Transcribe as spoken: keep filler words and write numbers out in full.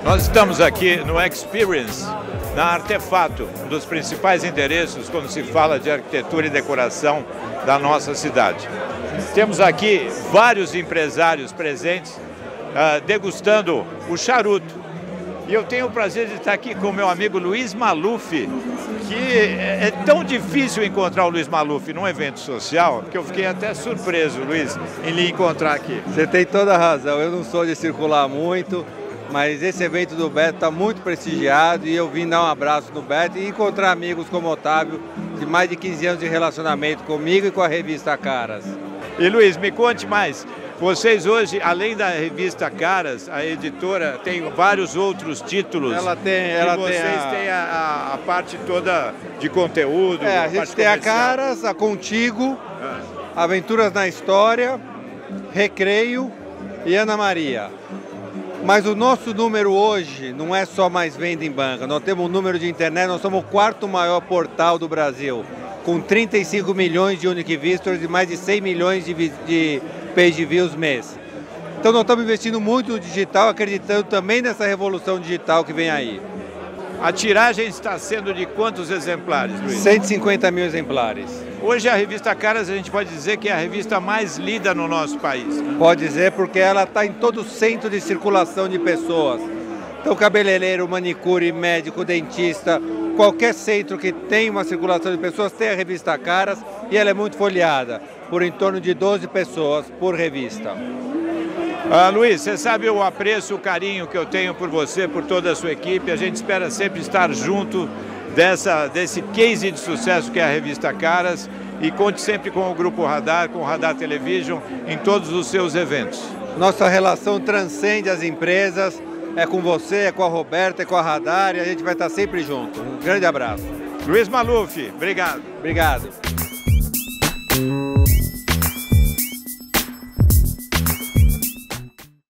Nós estamos aqui no Experience, na Artefato, um dos principais endereços quando se fala de arquitetura e decoração da nossa cidade. Temos aqui vários empresários presentes uh, degustando o charuto. E eu tenho o prazer de estar aqui com o meu amigo Luiz Maluf, que é tão difícil encontrar o Luiz Maluf num evento social que eu fiquei até surpreso, Luiz, em lhe encontrar aqui. Você tem toda a razão, eu não sou de circular muito, mas esse evento do Beto está muito prestigiado e eu vim dar um abraço no Beto e encontrar amigos como Otávio, de mais de quinze anos de relacionamento comigo e com a revista Caras. E Luiz, me conte mais. Vocês hoje, além da revista Caras, a editora tem vários outros títulos. Ela tem, ela e vocês tem a... têm a, a parte toda de conteúdo. É, a, a gente tem a Caras, a Contigo, ah. Aventuras na História, Recreio e Ana Maria. Mas o nosso número hoje não é só mais venda em banca. Nós temos um número de internet, nós somos o quarto maior portal do Brasil, com trinta e cinco milhões de unique visitors e mais de cem milhões de, de page views mês. Então nós estamos investindo muito no digital, acreditando também nessa revolução digital que vem aí. A tiragem está sendo de quantos exemplares, Luiz? cento e cinquenta mil exemplares. Hoje a revista Caras a gente pode dizer que é a revista mais lida no nosso país. Pode dizer porque ela está em todo o centro de circulação de pessoas. Então cabeleireiro, manicure, médico, dentista, qualquer centro que tem uma circulação de pessoas tem a revista Caras e ela é muito folheada, por em torno de doze pessoas por revista. Ah, Luiz, você sabe o apreço, o carinho que eu tenho por você, por toda a sua equipe. A gente espera sempre estar junto dessa, desse case de sucesso que é a revista Caras e conte sempre com o Grupo Radar, com o Radar Television em todos os seus eventos. Nossa relação transcende as empresas, é com você, é com a Roberta, é com a Radar e a gente vai estar sempre junto. Um grande abraço. Luiz Maluf, obrigado. Obrigado.